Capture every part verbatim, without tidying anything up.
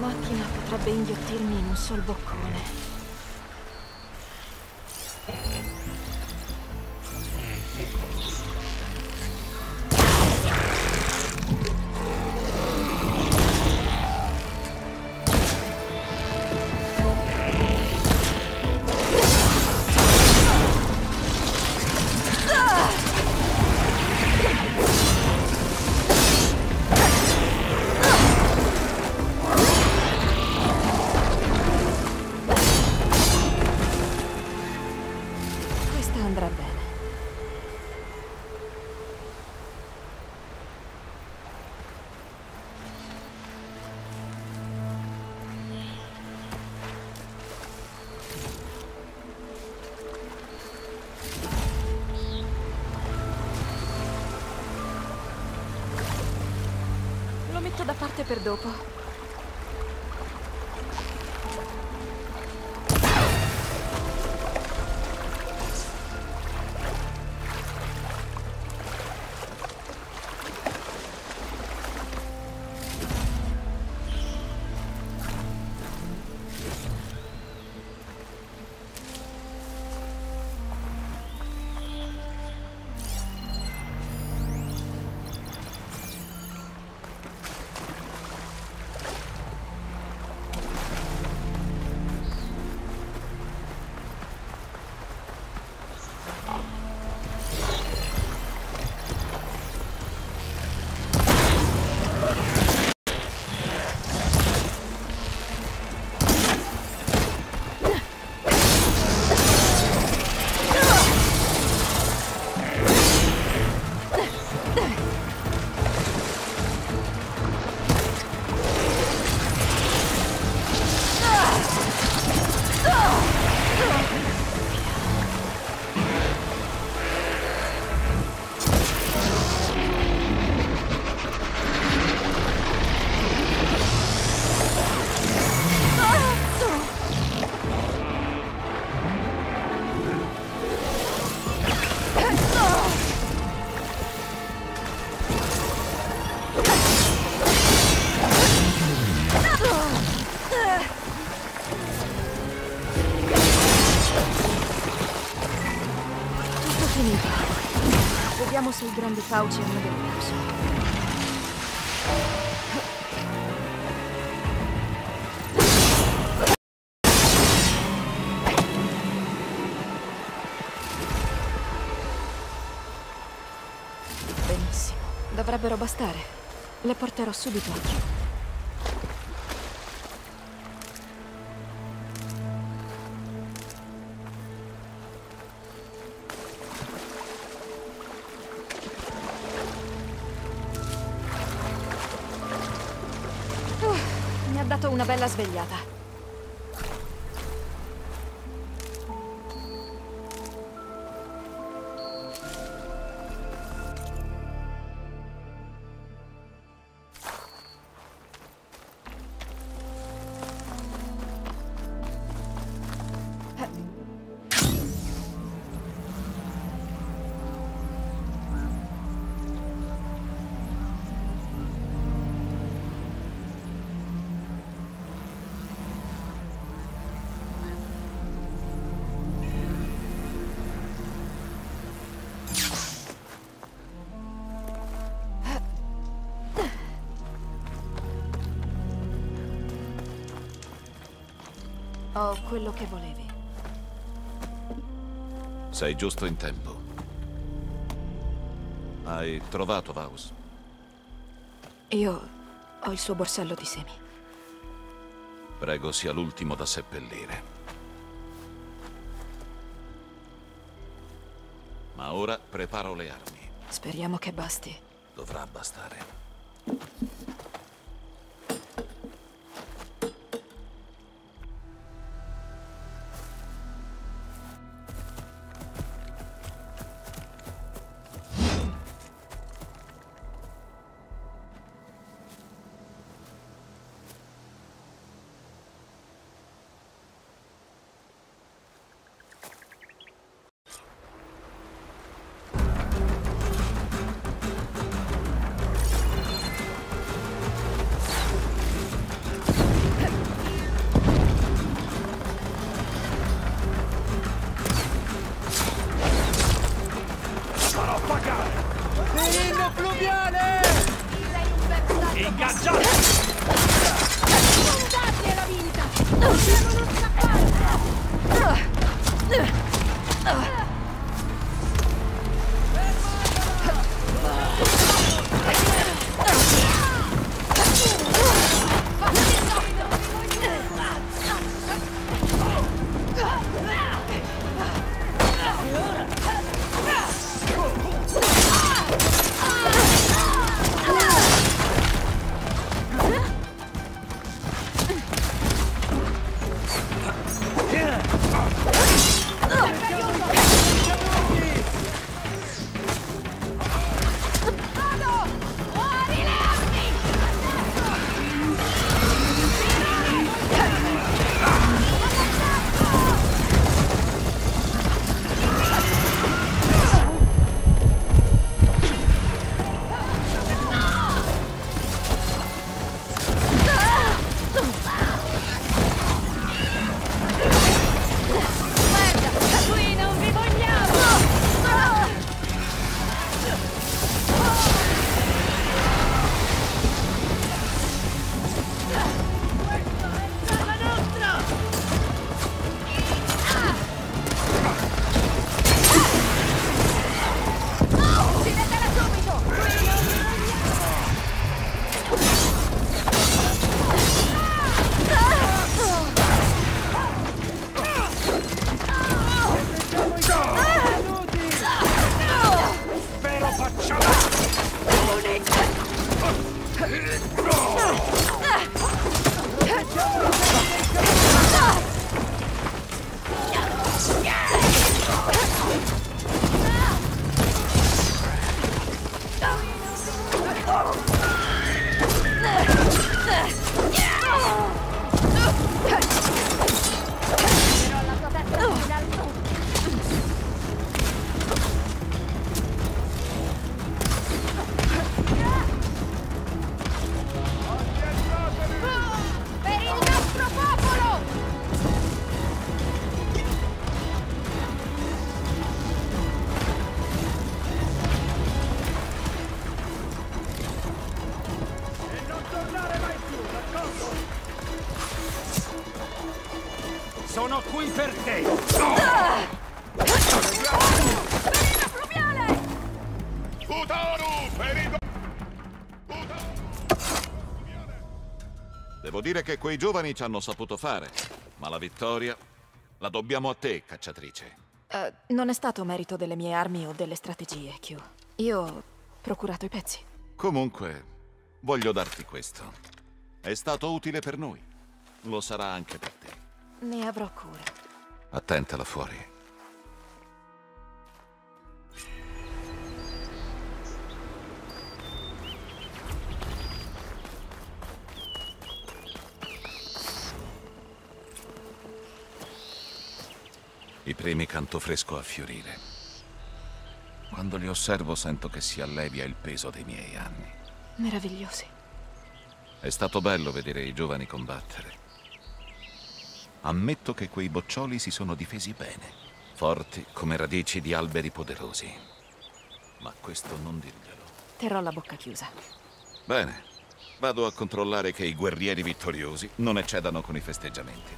macchina potrebbe inghiottirmi in un sol boccone. Andrà bene. Lo metto da parte per dopo. Vediamo se i grandi fauci hanno del caso. Benissimo. Dovrebbero bastare. Le porterò subito a Q. Mi ha dato una bella svegliata. Ho quello che volevi. Sei giusto in tempo. Hai trovato Vaus? Io ho il suo borsello di semi. Prego sia l'ultimo da seppellire. Ma ora preparo le armi. Speriamo che basti. Dovrà bastare. Inno fluviale! Ingaggiato! Non dargli la vinta! Devono scappare! Sono qui per te! Fluviale! Futaru, ferito! Devo dire che quei giovani ci hanno saputo fare, ma la vittoria la dobbiamo a te, cacciatrice. Eh, non è stato merito delle mie armi o delle strategie, Q. Io ho procurato i pezzi. Comunque, voglio darti questo. È stato utile per noi. Lo sarà anche per te. Ne avrò cura. Attenta là fuori. I primi canto fresco a fiorire. Quando li osservo sento che si allevia il peso dei miei anni. Meravigliosi. È stato bello vedere i giovani combattere. Ammetto che quei boccioli si sono difesi bene, forti come radici di alberi poderosi. Ma questo non dirglielo. Terrò la bocca chiusa. Bene, vado a controllare che i guerrieri vittoriosi non eccedano con i festeggiamenti.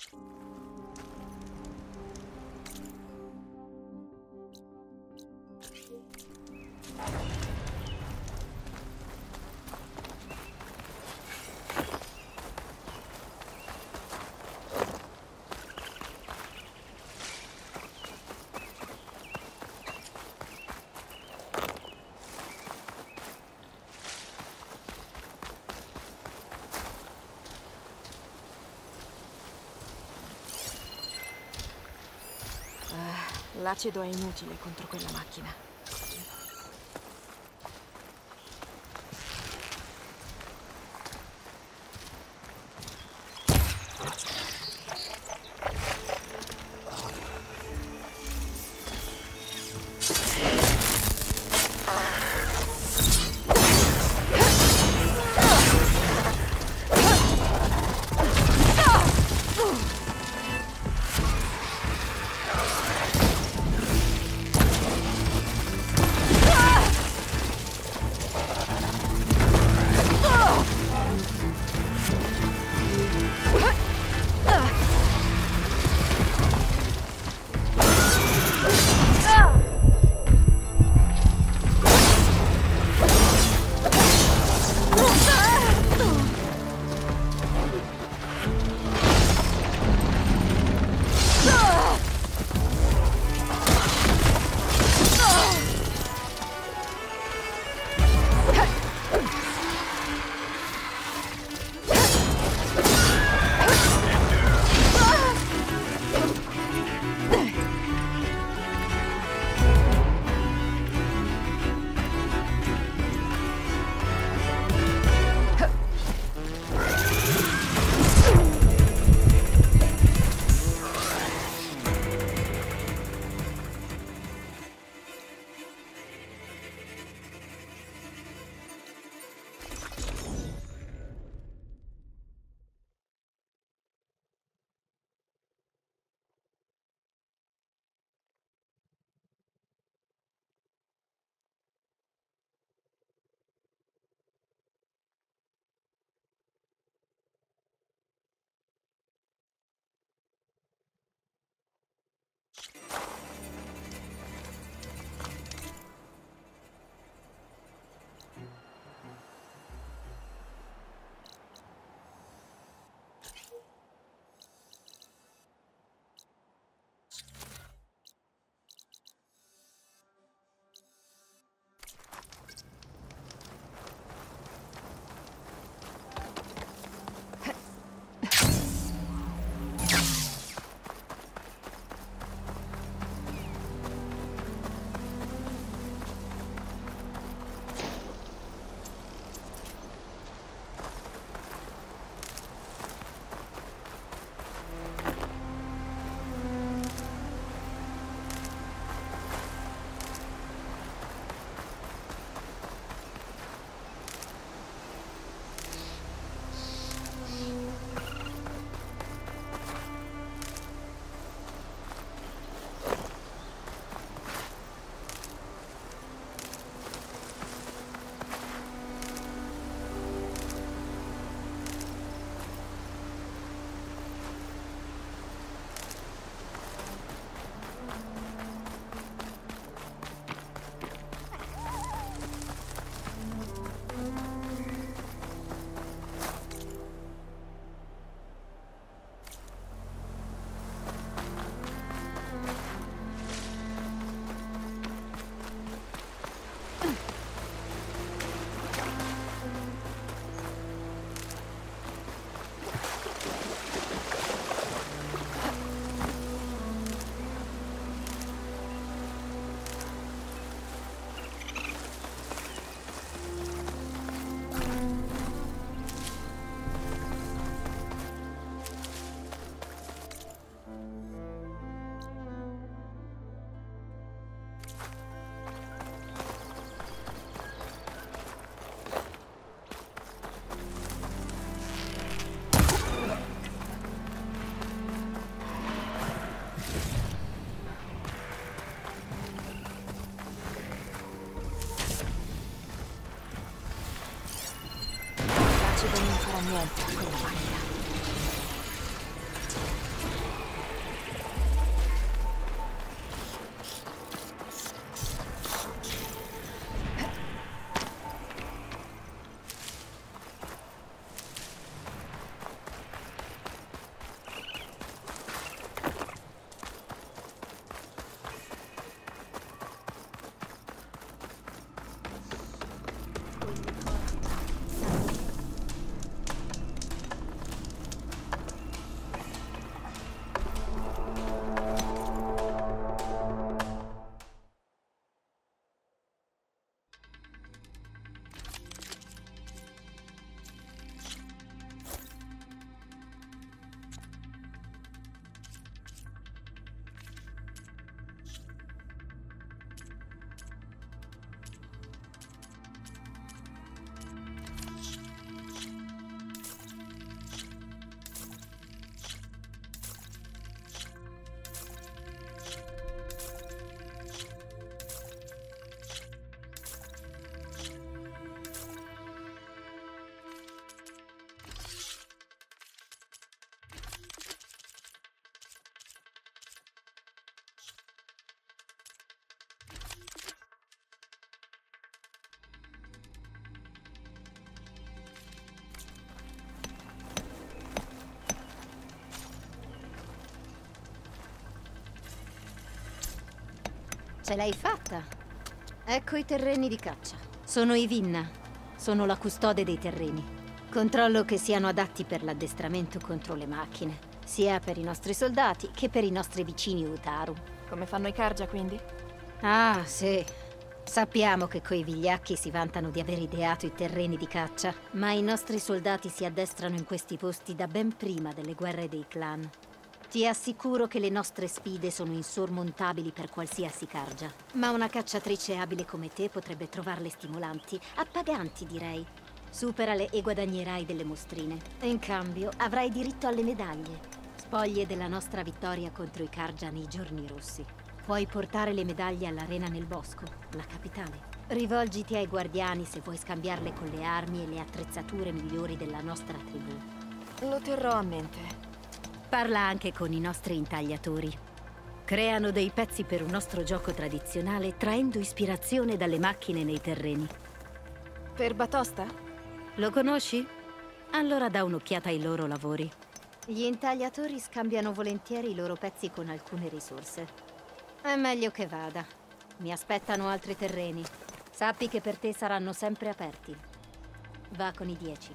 L'acido è inutile contro quella macchina. L'acido non farà niente a quella macchina. Ce l'hai fatta. Ecco i terreni di caccia. Sono i Vinna. Sono la custode dei terreni. Controllo che siano adatti per l'addestramento contro le macchine, sia per i nostri soldati che per i nostri vicini Utaru. Come fanno i Carja, quindi? Ah, sì. Sappiamo che quei vigliacchi si vantano di aver ideato i terreni di caccia, ma i nostri soldati si addestrano in questi posti da ben prima delle guerre dei clan. Ti assicuro che le nostre sfide sono insormontabili per qualsiasi Carja, ma una cacciatrice abile come te potrebbe trovarle stimolanti, appaganti direi. Superale e guadagnerai delle mostrine. E in cambio avrai diritto alle medaglie, spoglie della nostra vittoria contro i Carja nei giorni rossi. Puoi portare le medaglie all'arena nel bosco, la capitale. Rivolgiti ai guardiani se vuoi scambiarle con le armi e le attrezzature migliori della nostra tribù. Lo terrò a mente. Parla anche con i nostri intagliatori. Creano dei pezzi per un nostro gioco tradizionale traendo ispirazione dalle macchine nei terreni. Per Batosta? Lo conosci? Allora dà un'occhiata ai loro lavori. Gli intagliatori scambiano volentieri i loro pezzi con alcune risorse. È meglio che vada. Mi aspettano altri terreni. Sappi che per te saranno sempre aperti. Va con i dieci.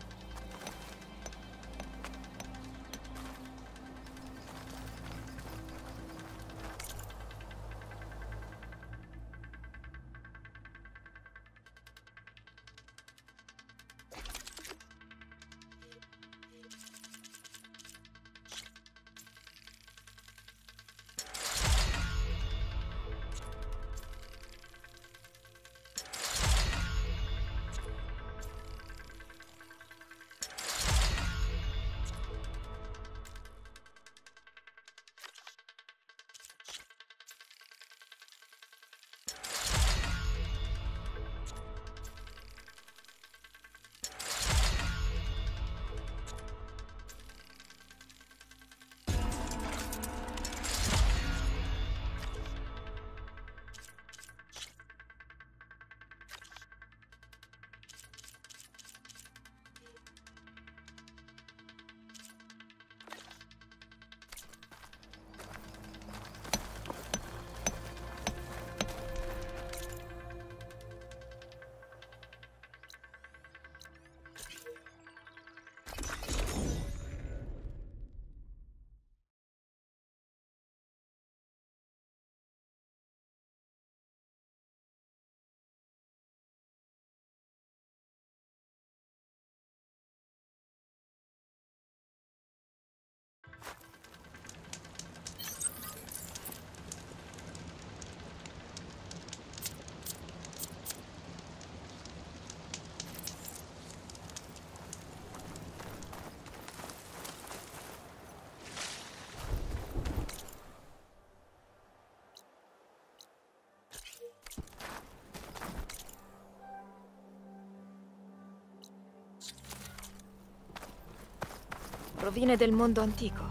Rovine del mondo antico.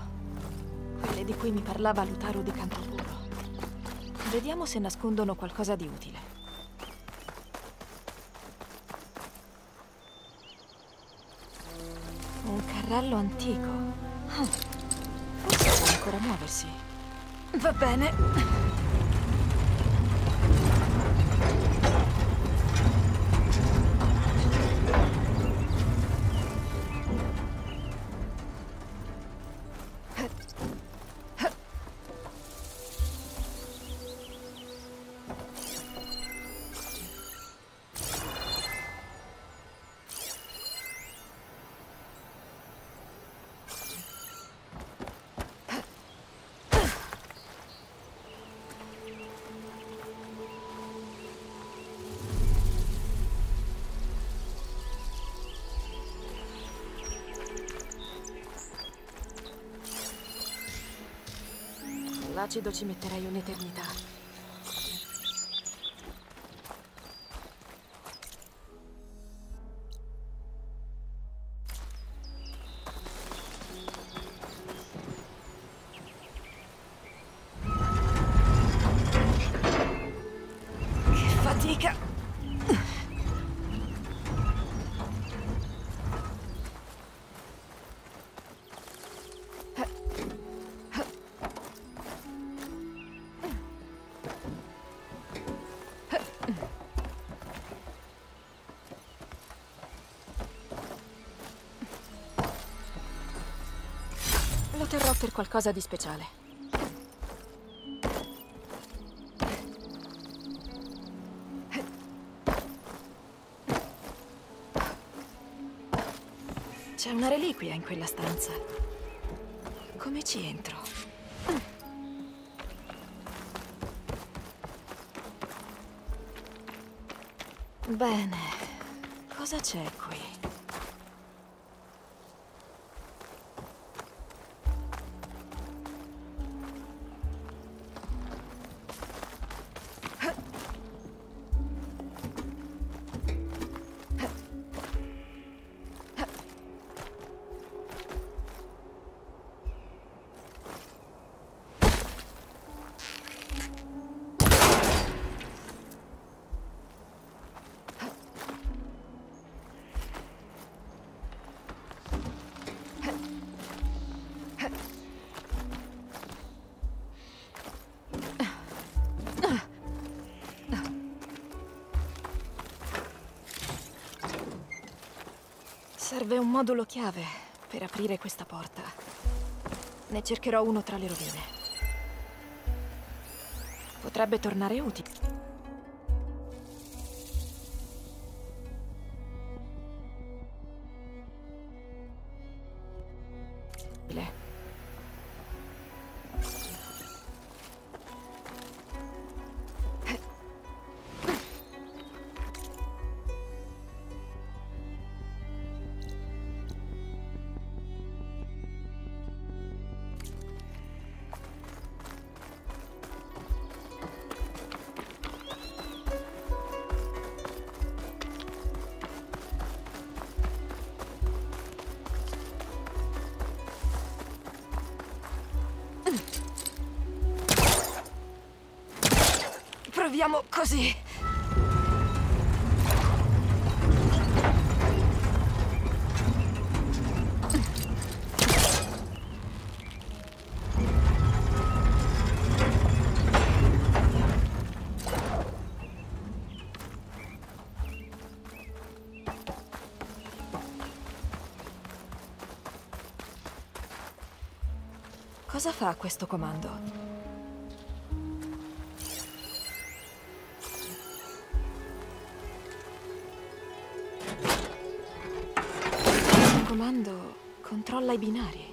Quelle di cui mi parlava Lutaro di Campopuro. Vediamo se nascondono qualcosa di utile. Un carrello antico. Ah, forse può ancora muoversi. Va bene. L'acido ci metterei un'eternità. Che fatica! terrò per qualcosa di speciale. C'è una reliquia in quella stanza. Come ci entro? Bene, cosa c'è qui? Serve un modulo chiave per aprire questa porta. Ne cercherò uno tra le rovine. Potrebbe tornare utile. Proviamo così. Cosa fa questo comando? Il comando controlla i binari.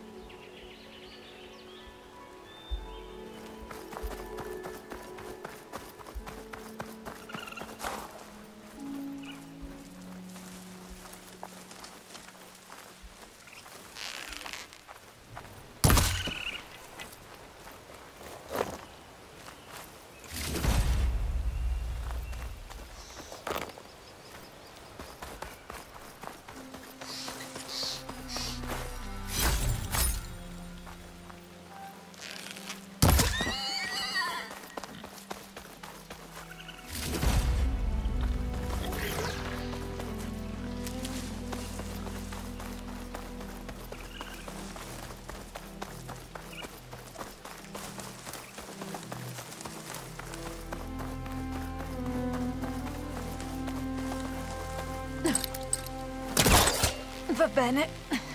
Va bene.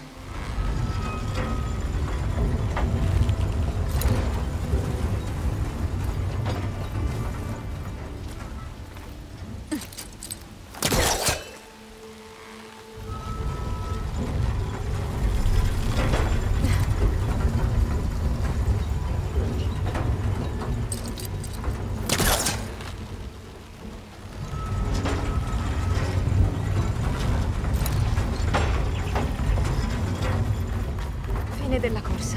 Della corsa.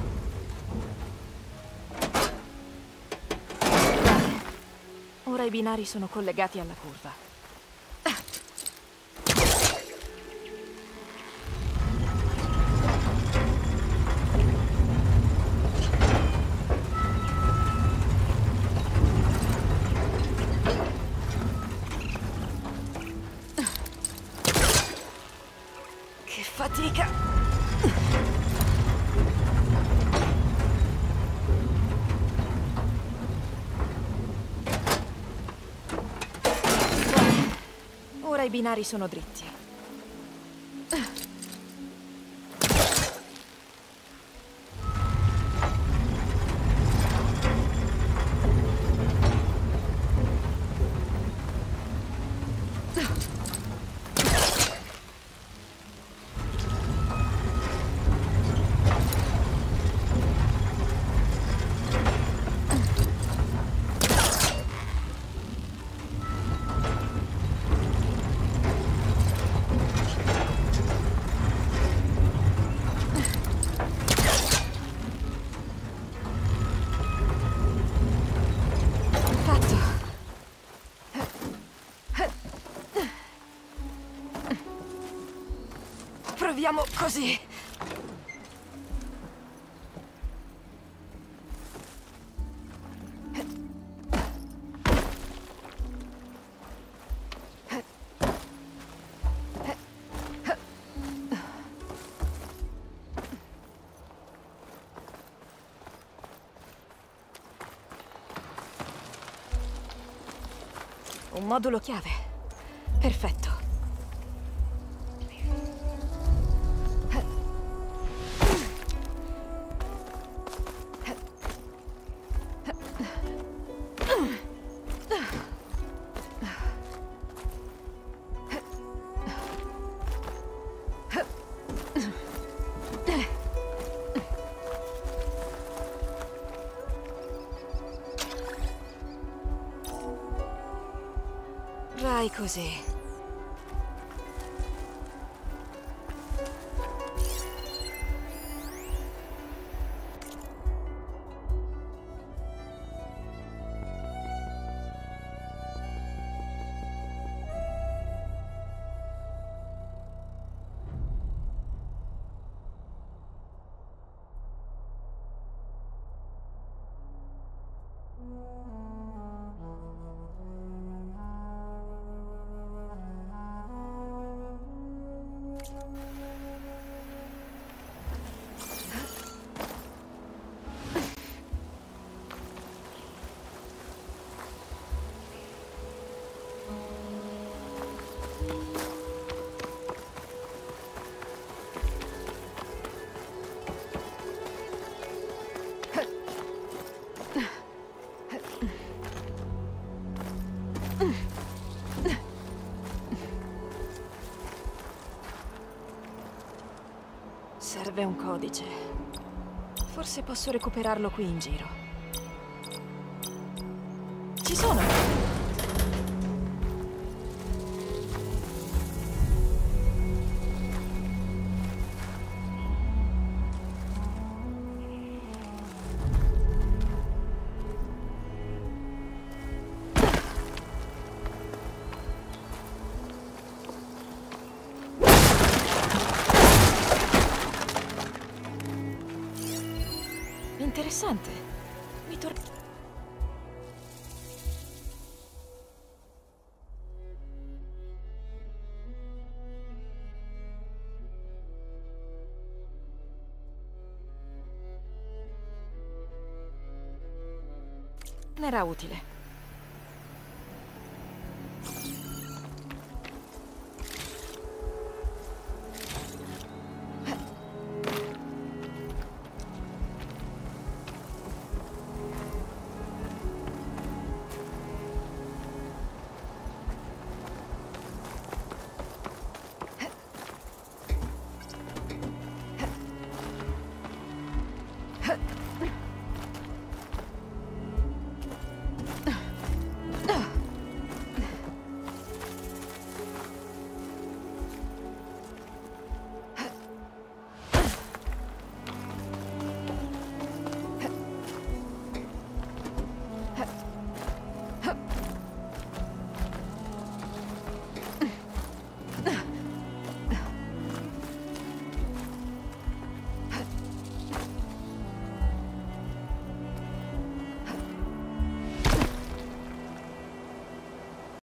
Ora i binari sono collegati alla curva. Che fatica! Ora i binari sono dritti. Procediamo così. Un modulo chiave. Perfetto. Vai così. Serve un codice. Forse posso recuperarlo qui in giro. Ci sono! Interessante. Mi tor... Era utile.